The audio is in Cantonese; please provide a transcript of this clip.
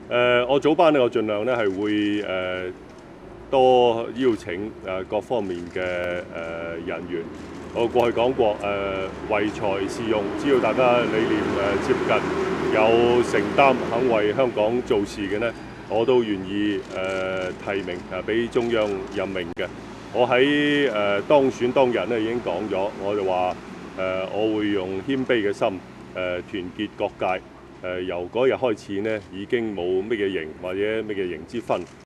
我早班咧，我盡量咧係會多邀請各方面嘅人員。我過去講過唯才是用，只要大家理念接近，有承擔，肯為香港做事嘅呢，我都願意提名俾中央任命嘅。我喺當選當日咧已經講咗，我就話我會用謙卑嘅心團結各界。由嗰日開始呢，已經冇乜嘢型或者乜嘢型之分。